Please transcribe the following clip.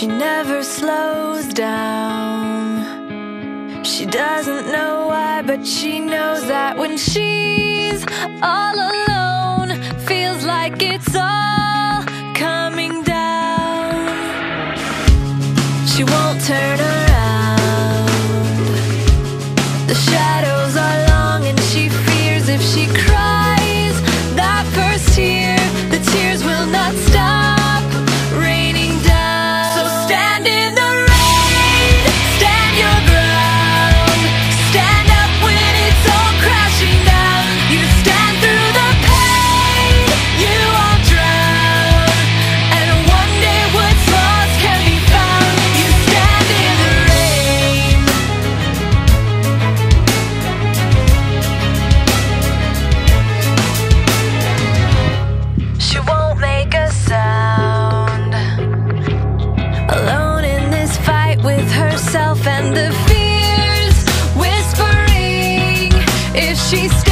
She never slows down. She doesn't know why, but she knows that when she's all alone, feels like it's all coming down. She won't turn around. The shadows are long and she fears if she cries that first tear, the tears will not stop raining down. So stand in the rain, stand your ground, stand up when it's all crashing down. You stand through the pain, you won't drown, and one day what's lost can be found. You stand in the rain. She won't make a sound, alone in this fight with herself and the fears whispering if she stays.